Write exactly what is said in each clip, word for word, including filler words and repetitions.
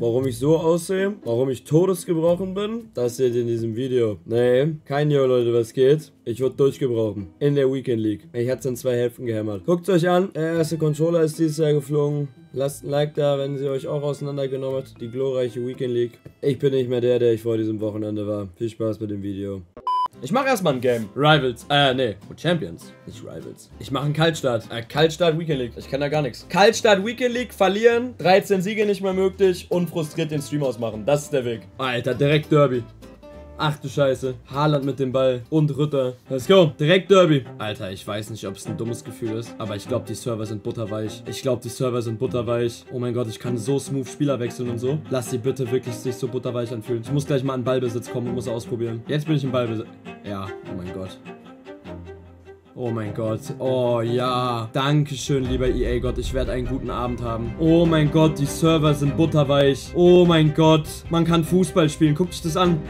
warum ich so aussehe, warum ich todesgebrochen bin, das seht ihr in diesem Video. Nee, kein Jo, Leute, was geht? Ich wurde durchgebrochen. In der Weekend League. Ich hatte es in zwei Hälften gehämmert. Guckt euch an, der erste Controller ist dieses Jahr geflogen. Lasst ein Like da, wenn sie euch auch auseinandergenommen hat. Die glorreiche Weekend League. Ich bin nicht mehr der, der ich vor diesem Wochenende war. Viel Spaß mit dem Video. Ich mache erstmal ein Game. Rivals. Äh, nee. Champions. Nicht Rivals. Ich mache einen Kaltstart. Äh, Kaltstart Weekend League. Ich kann da gar nichts. Kaltstart Weekend League. Verlieren. dreizehn Siege nicht mehr möglich. Und frustriert den Stream ausmachen. Das ist der Weg. Alter, direkt Derby. Ach du Scheiße. Haaland mit dem Ball. Und Ritter. Let's go. Direkt Derby. Alter, ich weiß nicht, ob es ein dummes Gefühl ist. Aber ich glaube, die Server sind butterweich. Ich glaube, die Server sind butterweich. Oh mein Gott, ich kann so smooth Spieler wechseln und so. Lass sie bitte wirklich sich so butterweich anfühlen. Ich muss gleich mal in Ballbesitz kommen und muss ausprobieren. Jetzt bin ich in Ballbesitz. Ja, oh mein Gott. Oh mein Gott. Oh ja. Dankeschön, lieber E A Gott. Ich werde einen guten Abend haben. Oh mein Gott, die Server sind butterweich. Oh mein Gott. Man kann Fußball spielen. Guckt euch das an.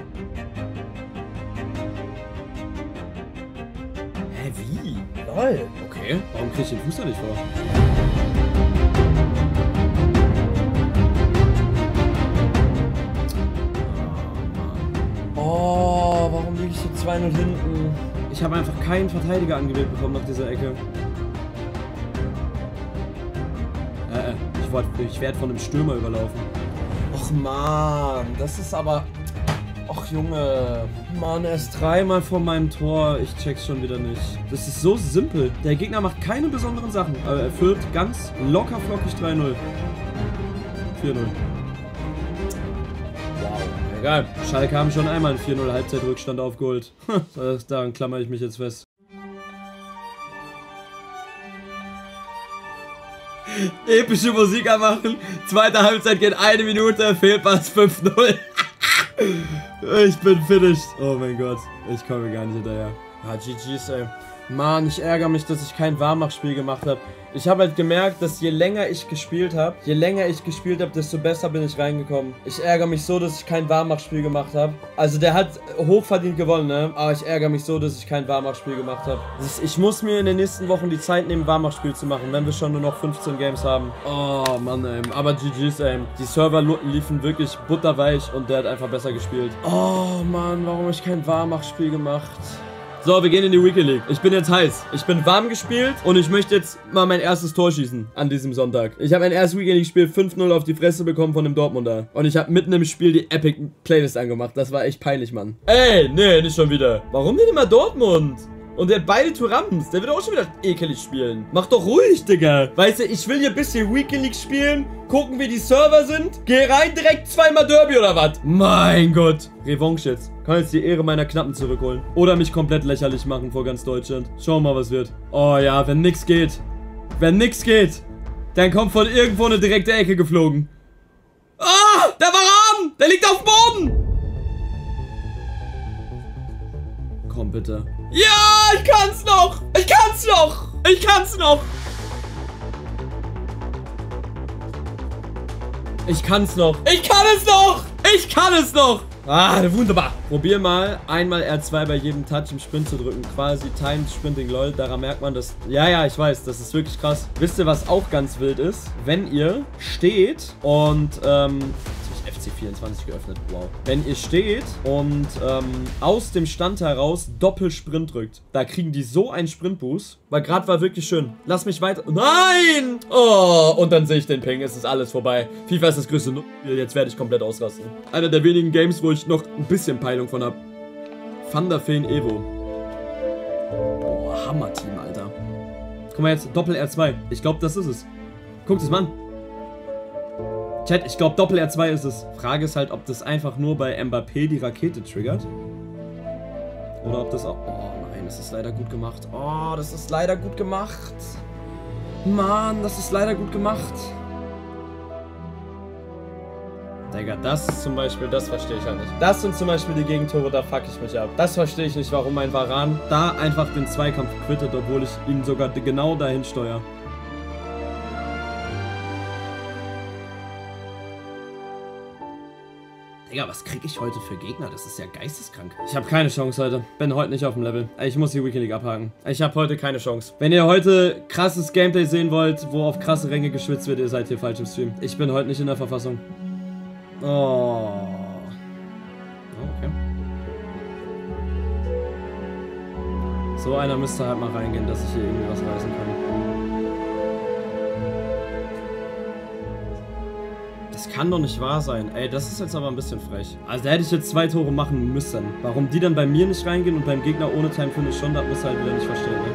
Hä, wie? Lol. Okay. Warum kriege ich den Fuß da nicht vor? Oh, warum liege ich so zwei null hinten? Ich habe einfach keinen Verteidiger angewählt bekommen nach dieser Ecke. Äh, ich, wollt, ich werde von einem Stürmer überlaufen. Och man, das ist aber... Och Junge. Mann, er ist dreimal vor meinem Tor. Ich check's schon wieder nicht. Das ist so simpel. Der Gegner macht keine besonderen Sachen. Aber er führt ganz locker flockig drei null. vier null. Egal. Schalke haben schon einmal einen vier null Halbzeitrückstand aufgeholt. Daran klammere ich mich jetzt fest. Epische Musik anmachen. Zweite Halbzeit geht eine Minute. Fehlpass fünf null. Ich bin finished. Oh mein Gott. Ich komme gar nicht hinterher. Ah, G G's, ey. Mann, ich ärgere mich, dass ich kein Warmachspiel gemacht habe. Ich habe halt gemerkt, dass je länger ich gespielt habe, je länger ich gespielt habe, desto besser bin ich reingekommen. Ich ärgere mich so, dass ich kein Warmachspiel gemacht habe. Also der hat hochverdient gewonnen, ne? Aber ich ärgere mich so, dass ich kein Warmachspiel gemacht habe. Ich muss mir in den nächsten Wochen die Zeit nehmen, Warmachspiel zu machen, wenn wir schon nur noch fünfzehn Games haben. Oh Mann, ey. Aber G G's, ey. Die Server liefen wirklich butterweich und der hat einfach besser gespielt. Oh Mann, warum habe ich kein Warmachspiel gemacht? So, wir gehen in die Weekend League. Ich bin jetzt heiß. Ich bin warm gespielt und ich möchte jetzt mal mein erstes Tor schießen an diesem Sonntag. Ich habe mein erstes Weekend League Spiel fünf null auf die Fresse bekommen von dem Dortmunder. Und ich habe mitten im Spiel die Epic Playlist angemacht. Das war echt peinlich, Mann. Ey, nee, nicht schon wieder. Warum denn immer Dortmund? Und der hat beide Turams. Der wird auch schon wieder ekelig spielen. Mach doch ruhig, Digga. Weißt du, ich will hier ein bisschen Weekend League spielen. Gucken, wie die Server sind. Geh rein, direkt zweimal Derby oder was? Mein Gott. Revanche jetzt. Kann jetzt die Ehre meiner Knappen zurückholen. Oder mich komplett lächerlich machen vor ganz Deutschland. Schauen wir mal, was wird. Oh ja, wenn nix geht. Wenn nix geht. Dann kommt von irgendwo eine direkte Ecke geflogen. Ah, der war Rahmen. Der liegt auf dem Boden. Komm, bitte. Ja, ich kann's noch! Ich kann's noch! Ich kann's noch! Ich kann's noch! Ich kann es noch! Ich kann es noch! Ah, wunderbar! Probier mal einmal R zwei bei jedem Touch im Sprint zu drücken. Quasi Timed Sprinting, lol. Daran merkt man das. Ja, ja, ich weiß. Das ist wirklich krass. Wisst ihr, was auch ganz wild ist? Wenn ihr steht und, ähm... F C vierundzwanzig geöffnet, wow. Wenn ihr steht und ähm, aus dem Stand heraus Doppelsprint drückt, da kriegen die so einen Sprintboost, weil gerade war wirklich schön. Lass mich weiter... Nein! Oh, und dann sehe ich den Ping, es ist alles vorbei. FIFA ist das größte Spiel, jetzt werde ich komplett ausrasten. Einer der wenigen Games, wo ich noch ein bisschen Peilung von habe. Van der Feen Evo. Boah, Hammer-Team, Alter. Guck mal jetzt, Doppel R zwei. Ich glaube, das ist es. Guckt es mal an. Chat, ich glaube Doppel R zwei ist es. Frage ist halt, ob das einfach nur bei Mbappé die Rakete triggert. Oder ob das auch... Oh nein, das ist leider gut gemacht. Oh, das ist leider gut gemacht. Mann, das ist leider gut gemacht. Digga, das zum Beispiel, das verstehe ich halt nicht. Das sind zum Beispiel die Gegentore, da fuck ich mich ab. Das verstehe ich nicht, warum mein Varane da einfach den Zweikampf quittet, obwohl ich ihn sogar genau dahin steuere. Digga, was kriege ich heute für Gegner? Das ist ja geisteskrank. Ich habe keine Chance heute. Bin heute nicht auf dem Level. Ich muss die Weekend League abhaken. Ich habe heute keine Chance. Wenn ihr heute krasses Gameplay sehen wollt, wo auf krasse Ränge geschwitzt wird, ihr seid hier falsch im Stream. Ich bin heute nicht in der Verfassung. Oh. Okay. So einer müsste halt mal reingehen, dass ich hier irgendwie was reißen kann. Das kann doch nicht wahr sein. Ey, das ist jetzt aber ein bisschen frech. Also da hätte ich jetzt zwei Tore machen müssen. Warum die dann bei mir nicht reingehen und beim Gegner ohne Time Finish schon, das muss er halt wieder nicht verstehen, ne?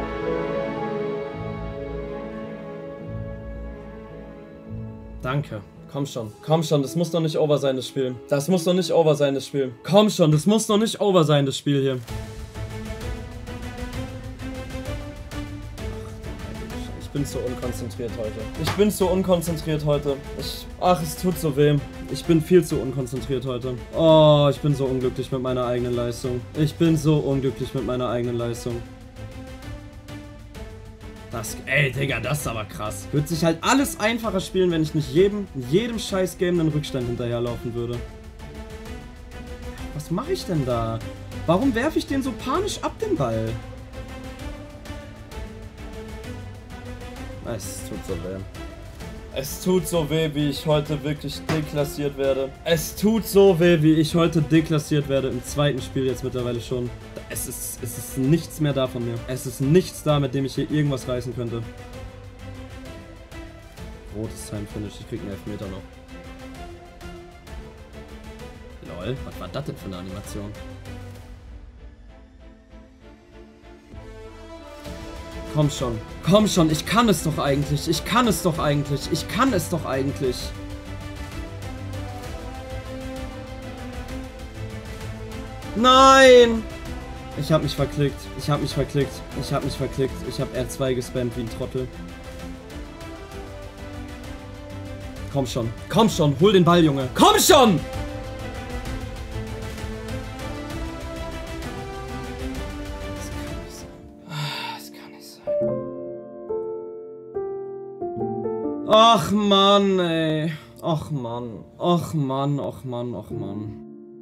Danke. Komm schon. Komm schon, das muss doch nicht over sein, das Spiel. Das muss doch nicht over sein, das Spiel. Komm schon, das muss doch nicht over sein, das Spiel hier. Ich bin so unkonzentriert heute. Ich bin so unkonzentriert heute. Ich, ach, es tut so weh. Ich bin viel zu unkonzentriert heute. Oh, ich bin so unglücklich mit meiner eigenen Leistung. Ich bin so unglücklich mit meiner eigenen Leistung. Das, ey, Digga, das ist aber krass. Würde sich halt alles einfacher spielen, wenn ich nicht jedem, jedem scheiß Game einen Rückstand hinterherlaufen würde. Was mache ich denn da? Warum werfe ich den so panisch ab, den Ball? Es tut so weh. Es tut so weh, wie ich heute wirklich deklassiert werde. Es tut so weh, wie ich heute deklassiert werde. Im zweiten Spiel jetzt mittlerweile schon. Es ist, es ist nichts mehr da von mir. Es ist nichts da, mit dem ich hier irgendwas reißen könnte. Rotes Time Finish. Ich krieg einen Elfmeter noch. Lol, was war das denn für eine Animation? Komm schon. Komm schon, ich kann es doch eigentlich. Ich kann es doch eigentlich. Ich kann es doch eigentlich. Nein! Ich hab mich verklickt. Ich hab mich verklickt. Ich hab mich verklickt. Ich hab R zwei gespammt wie ein Trottel. Komm schon. Komm schon. Hol den Ball, Junge. Komm schon! Ach Mann, ey. Ach Mann. Ach Mann, ach Mann, ach Mann.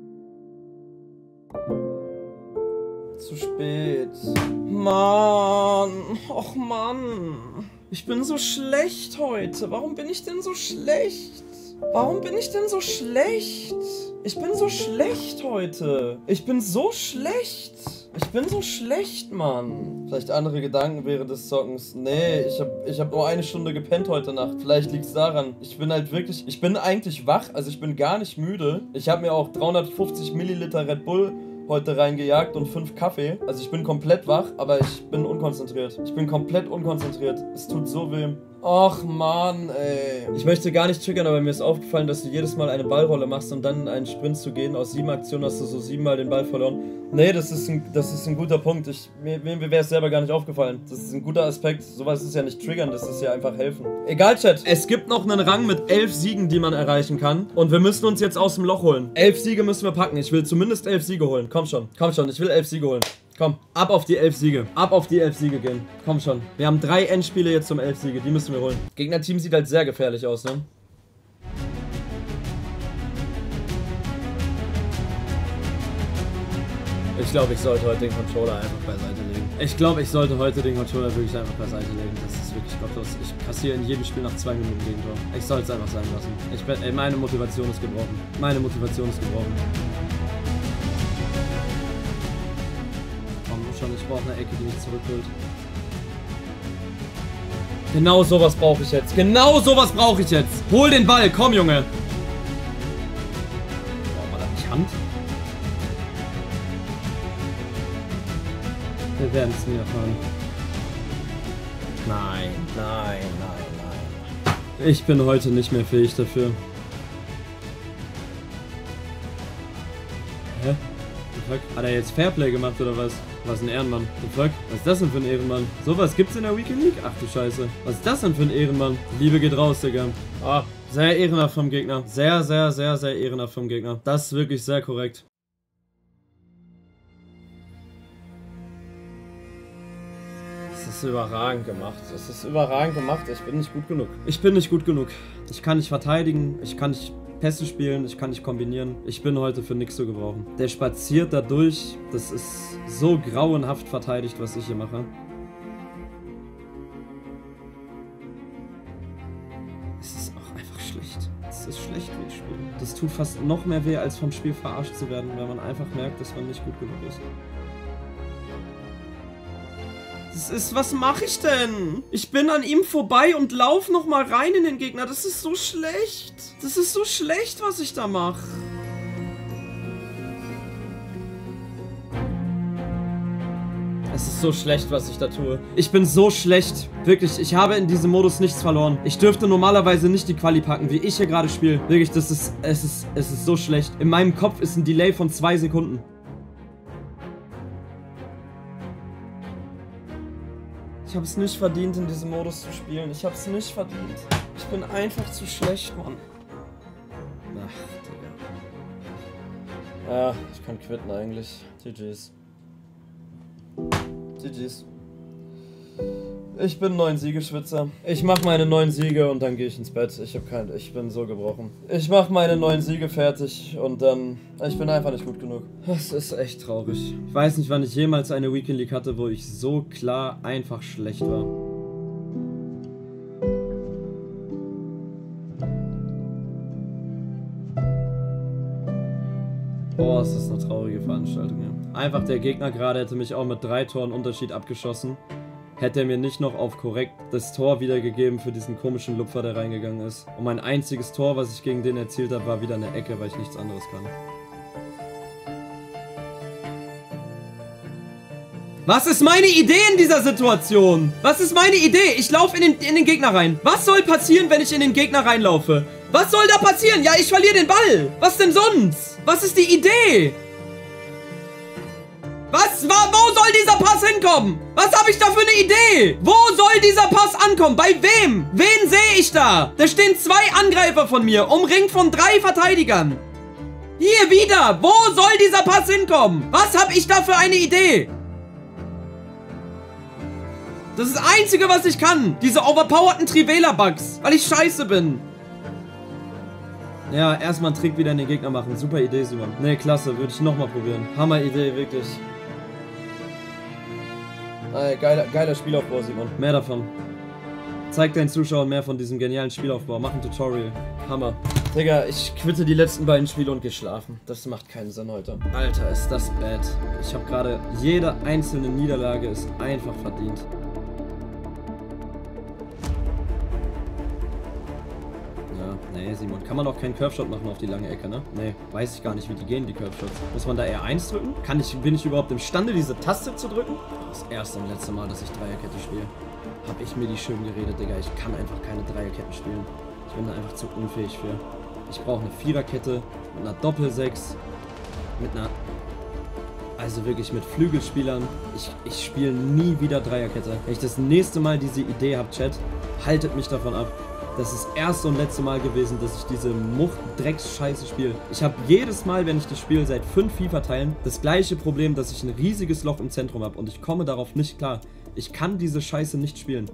Zu spät. Mann. Ach Mann. Ich bin so schlecht heute. Warum bin ich denn so schlecht? Warum bin ich denn so schlecht? Ich bin so schlecht heute. Ich bin so schlecht. Ich bin so schlecht, Mann. Vielleicht andere Gedanken während des Zockens. Nee, ich hab, ich hab nur eine Stunde gepennt heute Nacht. Vielleicht liegt's daran. Ich bin halt wirklich... Ich bin eigentlich wach. Also ich bin gar nicht müde. Ich habe mir auch dreihundertfünfzig Milliliter Red Bull heute reingejagt und fünf Kaffee. Also ich bin komplett wach, aber ich bin unkonzentriert. Ich bin komplett unkonzentriert. Es tut so weh. Ach Mann, ey. Ich möchte gar nicht triggern, aber mir ist aufgefallen, dass du jedes Mal eine Ballrolle machst, um dann einen Sprint zu gehen. Aus sieben Aktionen hast du so siebenmal den Ball verloren. Nee, das ist ein, das ist ein guter Punkt. Ich, mir mir wäre es selber gar nicht aufgefallen. Das ist ein guter Aspekt. Sowas ist ja nicht triggern, das ist ja einfach helfen. Egal, Chat. Es gibt noch einen Rang mit elf Siegen, die man erreichen kann. Und wir müssen uns jetzt aus dem Loch holen. Elf Siege müssen wir packen. Ich will zumindest elf Siege holen. Komm schon. Komm schon, ich will elf Siege holen. Komm, ab auf die elf Siege. Ab auf die elf Siege gehen. Komm schon. Wir haben drei Endspiele jetzt zum elf Siege. Die müssen wir holen. Gegnerteam sieht halt sehr gefährlich aus, ne? Ich glaube, ich sollte heute den Controller einfach beiseite legen. Ich glaube, ich sollte heute den Controller wirklich einfach beiseite legen. Das ist wirklich gottlos. Ich kassiere in jedem Spiel nach zwei Minuten Gegentor. Ich soll es einfach sein lassen. Ich bin, ey, meine Motivation ist gebrochen. Meine Motivation ist gebrochen. Ich brauche eine Ecke, die mich zurückholt. Genau sowas brauche ich jetzt. Genau sowas brauche ich jetzt. Hol den Ball. Komm, Junge. Oh, war das nicht Hand? Wir werden es nie erfahren. Nein, nein, nein, nein. Ich bin heute nicht mehr fähig dafür. Hä? Fuck? Hat er jetzt Fairplay gemacht oder was? Was ein Ehrenmann. The fuck? Was ist das denn für ein Ehrenmann? Sowas gibt's in der Weekend League? Ach du Scheiße. Was ist das denn für ein Ehrenmann? Liebe geht raus, Digga. Ah, sehr ehrenhaft vom Gegner. Sehr, sehr, sehr, sehr ehrenhaft vom Gegner. Das ist wirklich sehr korrekt. Das ist überragend gemacht. Das ist überragend gemacht. Ich bin nicht gut genug. Ich bin nicht gut genug. Ich kann nicht verteidigen. Ich kann nicht Pässe spielen, ich kann nicht kombinieren. Ich bin heute für nichts zu gebrauchen. Der spaziert da durch. Das ist so grauenhaft verteidigt, was ich hier mache. Es ist auch einfach schlecht. Das ist schlecht, wie ich spiele. Das tut fast noch mehr weh, als vom Spiel verarscht zu werden, wenn man einfach merkt, dass man nicht gut genug ist. Das ist, was mache ich denn? Ich bin an ihm vorbei und laufe noch mal rein in den Gegner. Das ist so schlecht. Das ist so schlecht, was ich da mache. Es ist so schlecht, was ich da tue. Ich bin so schlecht. Wirklich, ich habe in diesem Modus nichts verloren. Ich dürfte normalerweise nicht die Quali packen, wie ich hier gerade spiele. Wirklich, das ist, es ist, es ist so schlecht. In meinem Kopf ist ein Delay von zwei Sekunden. Ich habe es nicht verdient, in diesem Modus zu spielen. Ich habe es nicht verdient. Ich bin einfach zu schlecht, Mann. Ach, Digga. Ja, ich kann quitten eigentlich. G G's. G G's. Ich bin neun Siegeschwitzer. Ich mache meine neun Siege und dann gehe ich ins Bett. Ich habe kein, ich bin so gebrochen. Ich mache meine neun Siege fertig und dann, ich bin einfach nicht gut genug. Das ist echt traurig. Ich weiß nicht, wann ich jemals eine Weekend League hatte, wo ich so klar einfach schlecht war. Boah, es ist eine traurige Veranstaltung, ja. Einfach der Gegner gerade hätte mich auch mit drei Toren Unterschied abgeschossen. Hätte er mir nicht noch auf korrekt das Tor wiedergegeben für diesen komischen Lupfer, der reingegangen ist. Und mein einziges Tor, was ich gegen den erzielt habe, war wieder eine Ecke, weil ich nichts anderes kann. Was ist meine Idee in dieser Situation? Was ist meine Idee? Ich laufe in den, in den Gegner rein. Was soll passieren, wenn ich in den Gegner reinlaufe? Was soll da passieren? Ja, ich verliere den Ball. Was denn sonst? Was ist die Idee? Was? Wo soll dieser Pass hinkommen? Was habe ich da für eine Idee? Wo soll dieser Pass ankommen? Bei wem? Wen sehe ich da? Da stehen zwei Angreifer von mir, umringt von drei Verteidigern. Hier wieder. Wo soll dieser Pass hinkommen? Was habe ich da für eine Idee? Das ist das Einzige, was ich kann. Diese overpowerten Trivela-Bugs. Weil ich scheiße bin. Ja, erstmal einen Trick wieder in den Gegner machen. Super Idee, Simon. Ne, klasse. Würde ich nochmal probieren. Hammer-Idee, wirklich. Ey, geiler, geiler Spielaufbau, Simon. Mehr davon. Zeig deinen Zuschauern mehr von diesem genialen Spielaufbau. Mach ein Tutorial. Hammer. Digga, ich quitte die letzten beiden Spiele und gehe schlafen. Das macht keinen Sinn heute. Alter, ist das bad. Ich habe gerade... Jede einzelne Niederlage ist einfach verdient. Nee, Simon, kann man auch keinen Curve-Shot machen auf die lange Ecke, ne? Nee, weiß ich gar nicht, wie die gehen, die Curve-Shots. Muss man da R eins drücken? Kann ich, bin ich überhaupt imstande, diese Taste zu drücken? Das erste und letzte Mal, dass ich Dreierkette spiele. Hab ich mir die schön geredet, Digga. Ich kann einfach keine Dreierketten spielen. Ich bin da einfach zu unfähig für. Ich brauche eine Viererkette mit einer Doppel-Sechs, mit einer... Also wirklich mit Flügelspielern. Ich, ich spiele nie wieder Dreierkette. Wenn ich das nächste Mal diese Idee habe, Chat, haltet mich davon ab. Das ist das erste und letzte Mal gewesen, dass ich diese Mucht-Drecks-Scheiße spiele. Ich habe jedes Mal, wenn ich das spiele, seit fünf FIFA-Teilen, das gleiche Problem, dass ich ein riesiges Loch im Zentrum habe und ich komme darauf nicht klar. Ich kann diese Scheiße nicht spielen.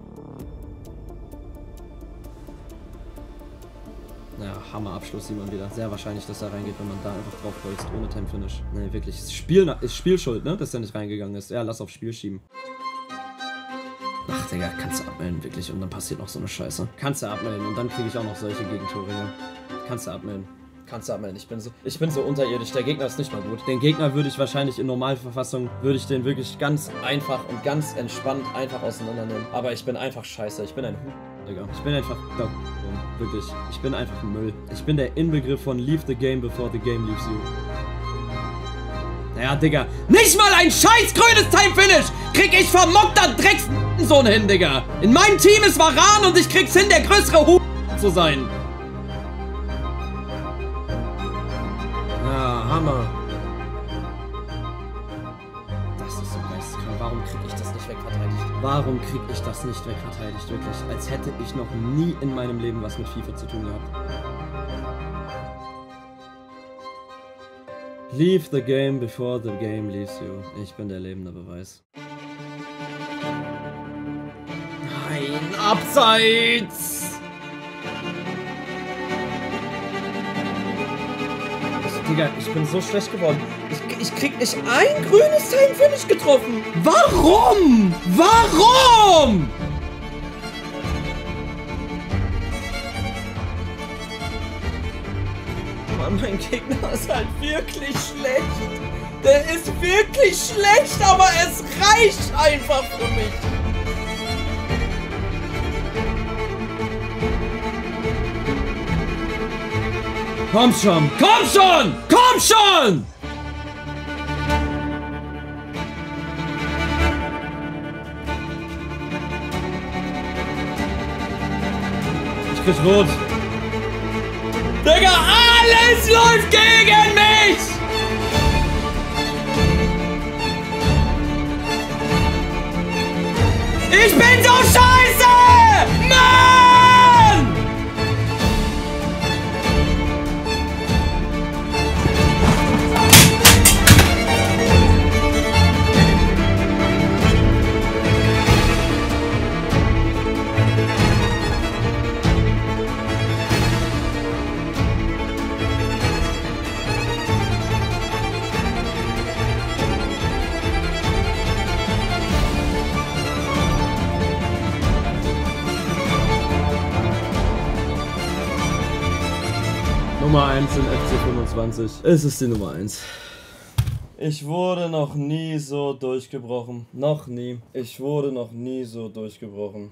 Ja, Hammer-Abschluss sieht man wieder. Sehr wahrscheinlich, dass er reingeht, wenn man da einfach drauf bolzt, ohne Time-Finish. Ne, wirklich. Ist, Spiel, ist Spielschuld, ne? Dass er nicht reingegangen ist. Ja, lass auf Spiel schieben. Ach, Digga, kannst du abmelden, wirklich. Und dann passiert noch so eine Scheiße. Kannst du abmelden und dann kriege ich auch noch solche Gegentore hier. Kannst du abmelden. Kannst du abmelden. Ich bin so, ich bin so unterirdisch. Der Gegner ist nicht mal gut. Den Gegner würde ich wahrscheinlich in Normalverfassung, würde ich den wirklich ganz einfach und ganz entspannt einfach auseinandernehmen. Aber ich bin einfach scheiße. Ich bin ein Hu... Digga. Ich bin einfach... Da, wirklich. Ich bin einfach Müll. Ich bin der Inbegriff von Leave the game before the game leaves you. Naja, Digga. Nicht mal ein scheiß grünes Time-Finish krieg ich vermockter Dreckssohn hin, Digga. In meinem Team ist Varan und ich krieg's hin, der größere Hu zu sein. Ja, Hammer. Das ist so geisteskrank. Warum krieg ich das nicht wegverteidigt? Warum krieg ich das nicht wegverteidigt? Wirklich. Als hätte ich noch nie in meinem Leben was mit FIFA zu tun gehabt. Leave the game before the game leaves you. Ich bin der lebende Beweis. Nein, abseits! Also, Digga, ich bin so schlecht geworden. Ich, ich krieg nicht ein grünes Time-Finish getroffen. Warum? Warum? Ja, mein Gegner ist halt wirklich schlecht. Der ist wirklich schlecht, aber es reicht einfach für mich. Komm schon, komm schon, komm schon! Ich krieg rot. Digga, alles läuft gegen mich! Ich bin so scheiße! Mann! Nummer eins in F C fünfundzwanzig. Es ist die Nummer eins. Ich wurde noch nie so durchgebrochen. Noch nie. Ich wurde noch nie so durchgebrochen.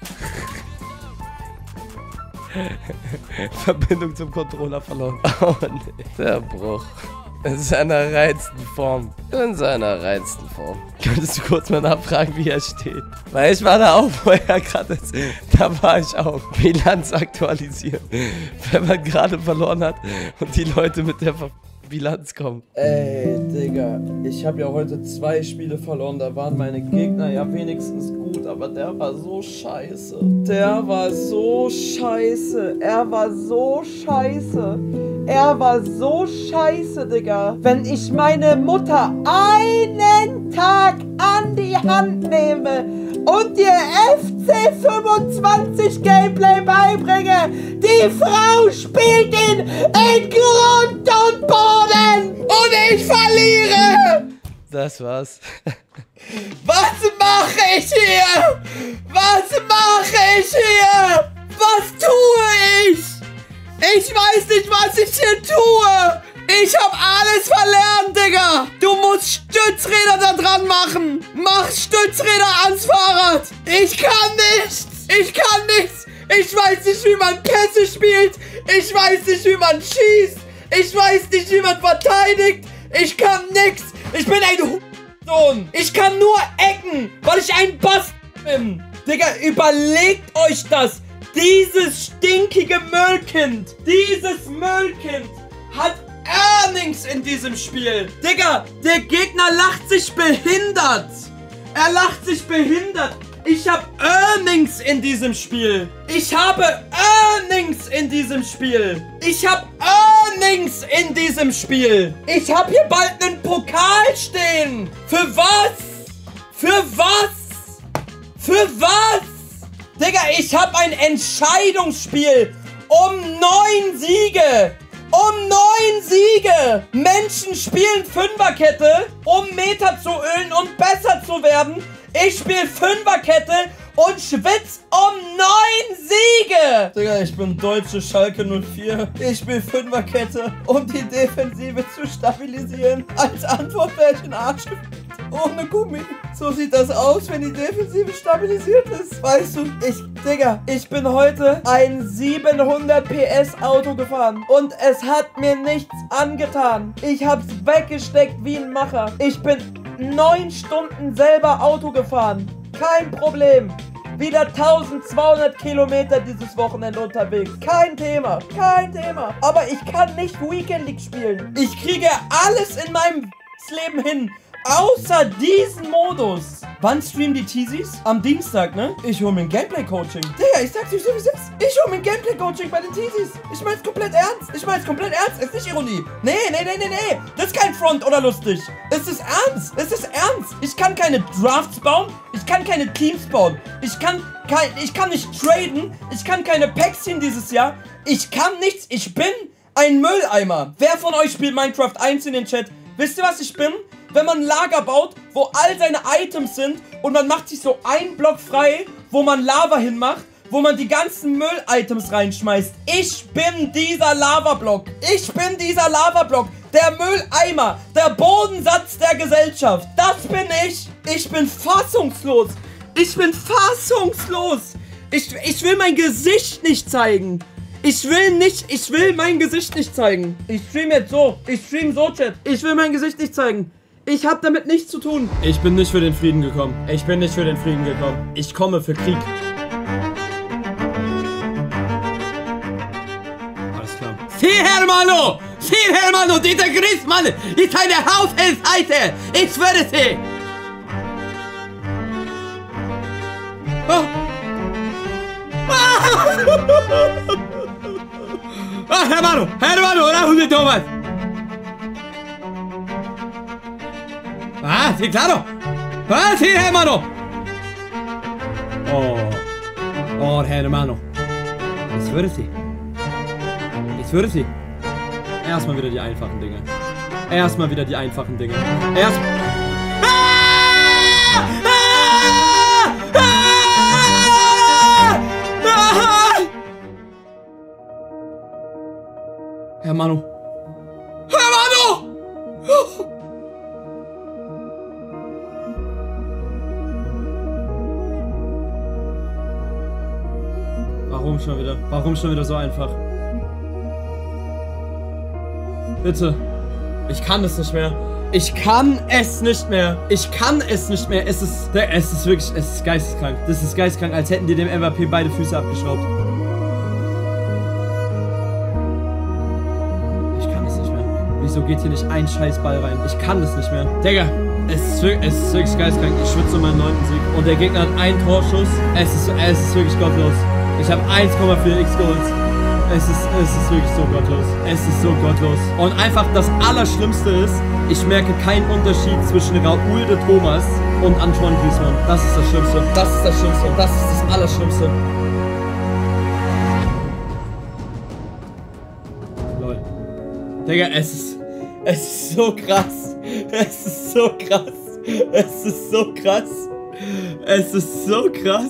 Verbindung zum Controller verloren. Oh nee. Der Bruch. In seiner reinsten Form. In seiner reinsten Form. Könntest du kurz mal nachfragen, wie er steht? Weil ich war da auch, wo er gerade ist. Da war ich auch. Bilanz aktualisieren. Wenn man gerade verloren hat und die Leute mit der Ver Bilanz kommen. Ey, Digga. Ich habe ja heute zwei Spiele verloren. Da waren meine Gegner ja wenigstens gut. Aber der war so scheiße. Der war so scheiße. Er war so scheiße. Er war so scheiße, Digga. Wenn ich meine Mutter einen Tag an die Hand nehme und ihr F C fünfundzwanzig Gameplay beibringe, die Frau spielt ihn in Grund und Boden und ich verliere. Das war's. Was mache ich hier? Was mache ich hier? Was tue ich? Ich weiß nicht, was ich hier tue. Ich hab alles verlernt, Digga. Du musst Stützräder da dran machen. Mach Stützräder ans Fahrrad. Ich kann nichts. Ich kann nichts. Ich weiß nicht, wie man Pässe spielt. Ich weiß nicht, wie man schießt. Ich weiß nicht, wie man verteidigt. Ich kann nichts. Ich bin ein Sohn. Ich kann nur ecken, weil ich ein Bastard bin. Digga, überlegt euch das. Dieses stinkige Müllkind, dieses Müllkind hat Earnings in diesem Spiel. Digga, der Gegner lacht sich behindert. Er lacht sich behindert. Ich habe Earnings in diesem Spiel. Ich habe Earnings in diesem Spiel. Ich habe Earnings in diesem Spiel. Ich habe hier bald einen Pokal stehen. Für was? Für was? Für was? Digga, ich habe ein Entscheidungsspiel um neun Siege. Um neun Siege. Menschen spielen Fünferkette, um Meter zu ölen und besser zu werden. Ich spiele Fünferkette und schwitz um neun Siege. Digga, ich bin deutsche Schalke null vier. Ich spiele Fünferkette, um die Defensive zu stabilisieren. Als Antwort wäre ich in den Arsch gefickt. Ohne Gummi. So sieht das aus, wenn die Defensive stabilisiert ist. Weißt du, ich, Digga, ich bin heute ein siebenhundert P S Auto gefahren. Und es hat mir nichts angetan. Ich hab's weggesteckt wie ein Macher. Ich bin neun Stunden selber Auto gefahren. Kein Problem. Wieder tausendzweihundert Kilometer dieses Wochenende unterwegs. Kein Thema. Kein Thema. Aber ich kann nicht Weekend League spielen. Ich kriege alles in meinem Leben hin. Außer diesen Modus. Wann streamen die Teasies? Am Dienstag, ne? Ich hole mir ein Gameplay-Coaching. Digga, ich sag's dir so, wie es ist. Ich hole mir ein Gameplay-Coaching bei den Teasies. Ich mein's komplett ernst. Ich mein's komplett ernst. Es ist nicht Ironie. Nee, nee, nee, nee, nee. Das ist kein Front oder lustig. Es ist ernst. Es ist ernst. Ich kann keine Drafts bauen. Ich kann keine Teams bauen. Ich kann kein, ich kann nicht traden. Ich kann keine Packs ziehen dieses Jahr. Ich kann nichts. Ich bin ein Mülleimer. Wer von euch spielt Minecraft eins in den Chat? Wisst ihr, was ich bin? Wenn man ein Lager baut, wo all seine Items sind und man macht sich so einen Block frei, wo man Lava hinmacht, wo man die ganzen Müll-Items reinschmeißt. Ich bin dieser Lavablock. Ich bin dieser Lavablock. Der Mülleimer. Der Bodensatz der Gesellschaft. Das bin ich. Ich bin fassungslos. Ich bin fassungslos. Ich, ich will mein Gesicht nicht zeigen. Ich will nicht, ich will mein Gesicht nicht zeigen. Ich stream jetzt so. Ich stream so, Chat. Ich will mein Gesicht nicht zeigen. Ich habe damit nichts zu tun. Ich bin nicht für den Frieden gekommen. Ich bin nicht für den Frieden gekommen. Ich komme für Krieg. Alles klar. Sí, hermano! Sí, hermano! Dieser Griezmann ist eine Haushaltsseite! Ich schwöre sie! Ah. Ah, hermano! Hermano! Raúl Thomas! Ah, sí, claro. Ah, sí, hermano. Oh. Oh, hermano. Ich würde sie. Ich würde sie. Erstmal wieder die einfachen Dinge. Erstmal wieder die einfachen Dinge. Erst. Ah! Ah! Ah! Ah! Hermano. Hermano! Warum schon wieder? Warum schon wieder so einfach? Bitte. Ich kann es nicht mehr. Ich kann es nicht mehr. Ich kann es nicht mehr. Es ist, es ist wirklich, es ist geisteskrank. Das ist geisteskrank, als hätten die dem M V P beide Füße abgeschraubt. Ich kann es nicht mehr. Wieso geht hier nicht ein Scheißball rein? Ich kann das nicht mehr. Digga, es ist, wirklich, es ist wirklich geisteskrank. Ich schwitze um meinen neunten Sieg. Und der Gegner hat einen Torschuss. Es ist, es ist wirklich gottlos. Ich habe eins Komma vier x geholt. Es ist, es ist wirklich so gottlos. Es ist so gottlos. Und einfach das Allerschlimmste ist, ich merke keinen Unterschied zwischen Raúl de Thomas und Antoine Griezmann. Das ist das Schlimmste. Das ist das Schlimmste. Das ist das Allerschlimmste. Lol. Digga, es ist, es ist so krass. Es ist so krass. Es ist so krass. Es ist so krass.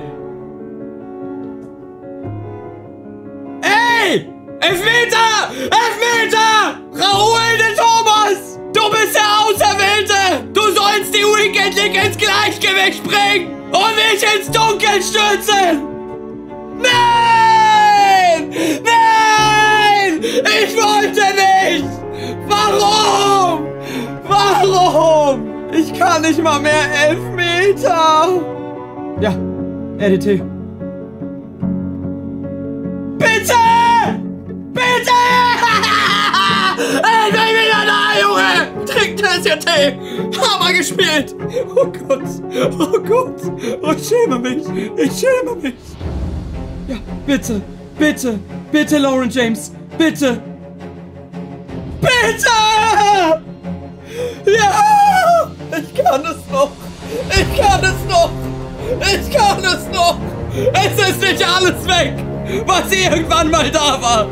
Elfmeter! Elfmeter! Raúl de Thomas! Du bist der Auserwählte! Du sollst die Weekend League ins Gleichgewicht bringen! Und nicht ins Dunkel stürzen! Nein! Nein! Ich wollte nicht! Warum? Warum? Ich kann nicht mal mehr Elfmeter! Ja, R D T. Bitte! Bitte! Ich bin wieder da, Junge! Trink das hier Tee! Hammer gespielt! Oh Gott! Oh Gott! Oh, ich schäme mich! Ich schäme mich! Ja, bitte! Bitte! Bitte, Lauren James! Bitte! Bitte! Ja! Ich kann es noch! Ich kann es noch! Ich kann es noch! Es ist nicht alles weg! Was irgendwann mal da war!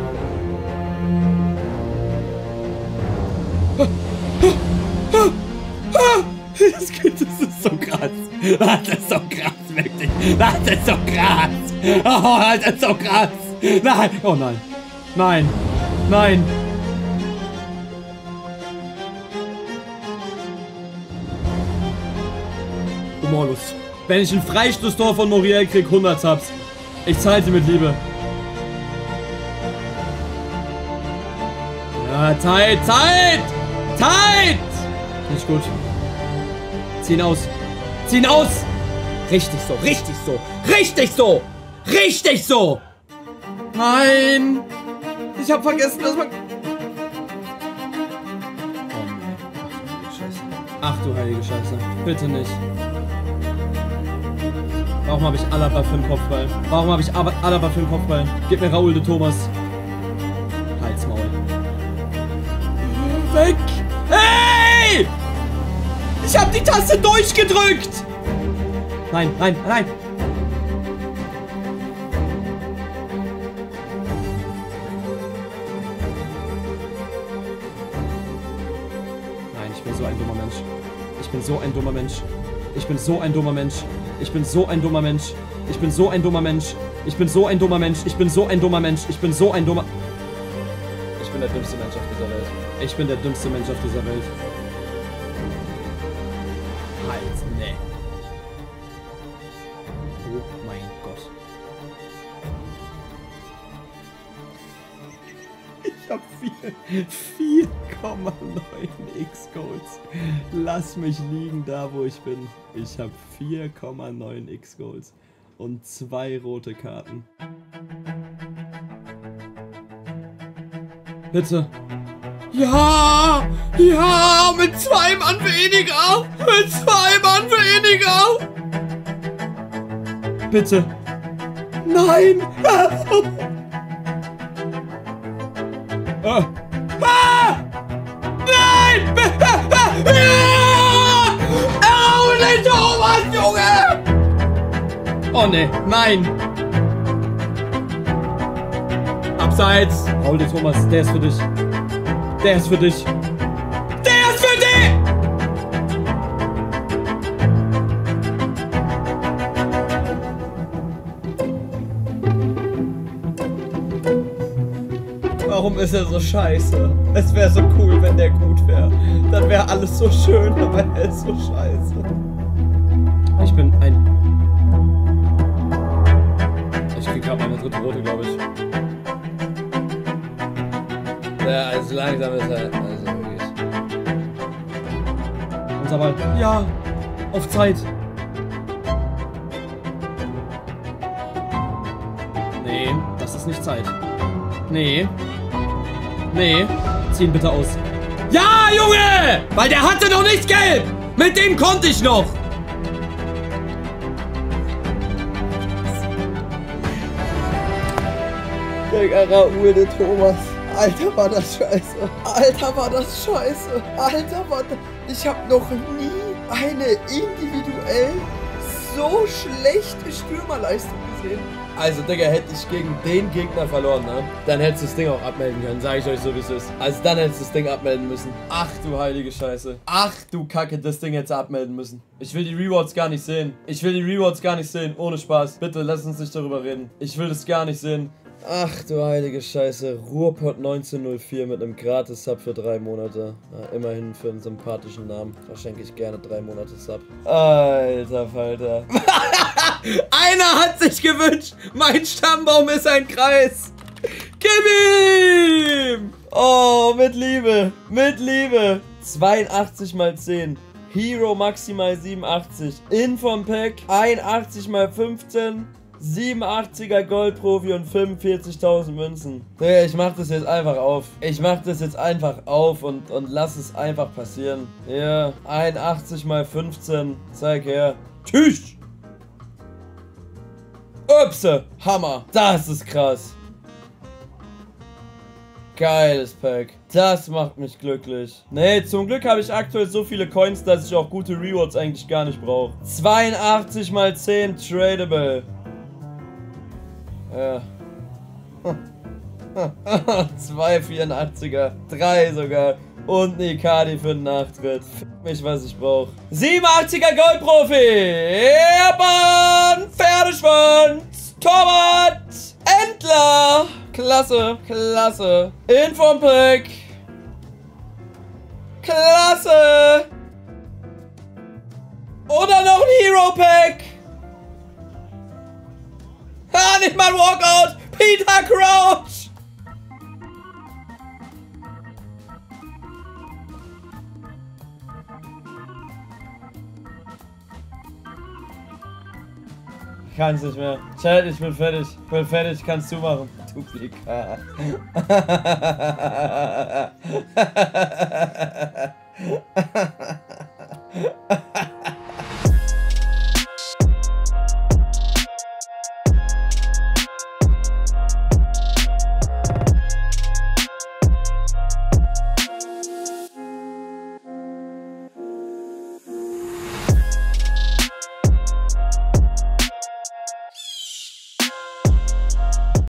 Das, das ist so krass. Das ist so krass, wirklich. Das ist so krass. Oh, das ist so krass. Nein. Oh nein. Nein. Nein. Humorlos. Wenn ich ein Freistoßtor von Muriel krieg, hundert Subs. Ich zahle sie mit Liebe. Ja, Zeit, Zeit! Zeit! Nicht gut. Ziehen aus. Ziehen aus! Richtig so, richtig so, richtig so! Richtig so! Nein! Ich hab vergessen, dass man... Oh nee. Ach du heilige Scheiße. Ach du heilige Scheiße. Bitte nicht. Warum habe ich Alaba für den Kopfball? Warum habe ich Alaba für den Kopfball? Gib mir Raúl de Thomas. Halsmaul. Weg! Hey! Ich habe die Taste durchgedrückt! Nein, nein, nein! Nein, ich bin so ein dummer Mensch. Ich bin so ein dummer Mensch. Ich bin so ein dummer Mensch. Ich bin so ein dummer Mensch. Ich bin so ein dummer Mensch. Ich bin so ein dummer Mensch. Ich bin so ein dummer Mensch. Ich bin so ein dummer... Ich bin der dümmste Mensch auf dieser Welt. Ich bin der dümmste Mensch auf dieser Welt. Halt, ne. Oh mein Gott. Ich hab vier Komma neun X-Golds. Lass mich liegen da, wo ich bin. Ich hab vier Komma neun X-Golds. Und zwei rote Karten. Bitte. Ja! Ja! Mit zwei Mann weniger! Mit zwei Mann weniger! Bitte. Nein! Ah! Ah! Nein! Erhauen Thomas, Junge! Oh ne, nein! Abseits! Raul de Thomas, der ist für dich. Der ist für dich. Der ist für dich! Warum ist er so scheiße? Es wäre so cool, wenn der gut wäre. Dann wäre alles so schön, aber er ist so scheiße. Ich bin ein... Ich krieg gerade meine dritte rote, glaube ich. Ja, also langsam ist er... Also wirklich. Unser Ball. Ja! Auf Zeit! Nee, das ist nicht Zeit. Nee. Nee. Zieh ihn bitte aus. Ja, Junge! Weil der hatte noch nicht gelb! Mit dem konnte ich noch! Digga, Raul de Thomas. Alter, war das scheiße. Alter, war das scheiße. Alter, war das... Ich hab noch nie eine individuell so schlechte Stürmerleistung gesehen. Also, Digga, hätte ich gegen den Gegner verloren, ne? Dann hättest du das Ding auch abmelden können, sage ich euch so, wie es ist. Also, dann hättest du das Ding abmelden müssen. Ach, du heilige Scheiße. Ach, du Kacke, das Ding hättest du abmelden müssen. Ich will die Rewards gar nicht sehen. Ich will die Rewards gar nicht sehen, ohne Spaß. Bitte, lass uns nicht darüber reden. Ich will das gar nicht sehen. Ach, du heilige Scheiße. Ruhrpott neunzehnhundertvier mit einem Gratis-Sub für drei Monate. Na, immerhin für einen sympathischen Namen. Verschenke ich gerne drei Monate Sub. Alter Falter. Einer hat sich gewünscht, mein Stammbaum ist ein Kreis. Gib ihm! Oh, mit Liebe, mit Liebe. zweiundachtzig mal zehn. Hero maximal siebenundachtzig. Inform Pack einundachtzig mal fünfzehn. siebenundachtziger Goldprofi und fünfundvierzigtausend Münzen. Digga, ich mach das jetzt einfach auf. Ich mach das jetzt einfach auf und, und lass es einfach passieren. Ja, einundachtzig mal fünfzehn. Zeig her. Tschüss! Upse! Hammer! Das ist krass! Geiles Pack. Das macht mich glücklich. Nee, zum Glück habe ich aktuell so viele Coins, dass ich auch gute Rewards eigentlich gar nicht brauche. zweiundachtzig mal zehn tradable. Ja. zwei vierundachtziger. drei sogar. Und eine Icardi für den Nachtritt. Fick mich, was ich brauche. siebenundachtziger Goldprofi. Erbahn. Pferdeschwanz. Torwart. Entler. Klasse. Klasse. Inform Pack. Klasse. Oder noch ein Hero Pack. Ah, nicht mal Walkout. Peter Crouch. Ich kann's nicht mehr. Chat, ich bin fertig. Ich bin fertig, kannst du machen. Duplikat.